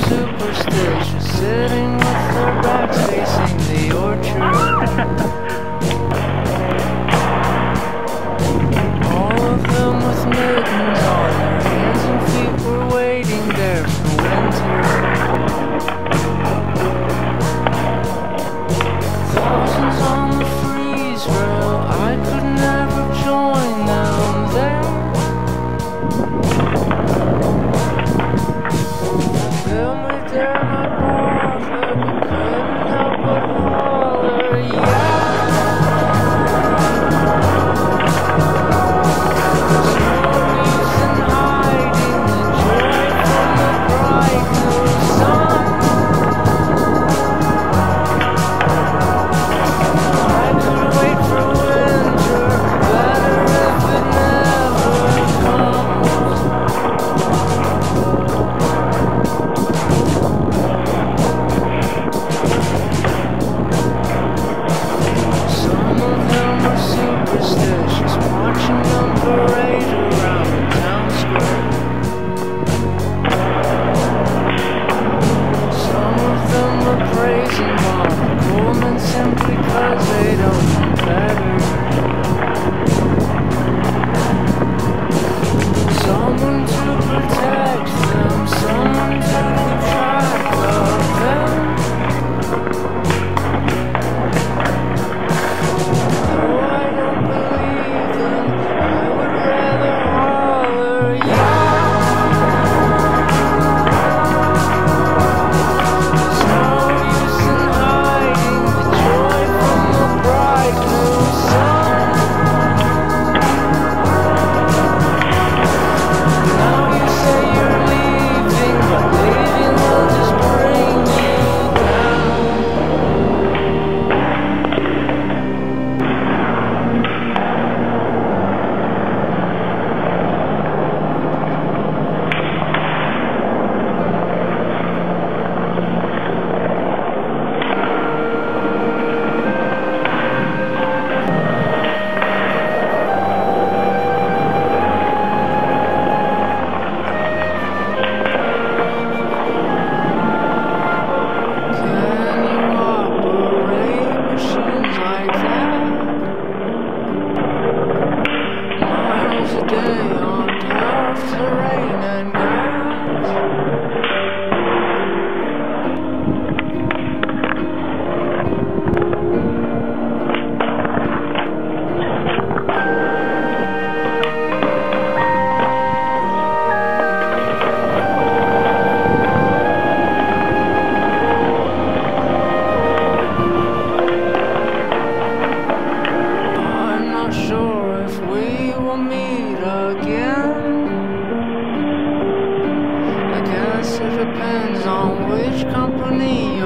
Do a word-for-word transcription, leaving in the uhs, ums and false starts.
superstitious, sitting with their backs facing the orchard. All of them with mittens on their hands and feet were waiting there for winter. Thousands on the freeze rail, I could never join them there. Family dare not bother, but couldn't help but holler, yeah. There's no reason hiding the joy from the bright new sun. I could wait for winter, better if it never comes. Some of them were superstitious, watching them parade around the town square. Some of them were praising Mama Coleman simply cause they don't know better. Someone to protect them, someone to keep track of them. Though I don't believe them, I would rather holler, yeah. There's no use in hiding the joy from the bright new sun. Now you say you're leaving, but leaving will just bring you down. Can you operate machines like that? Miles a day on tough terrain and gas. I'm not sure if we will meet again. I guess it depends on which company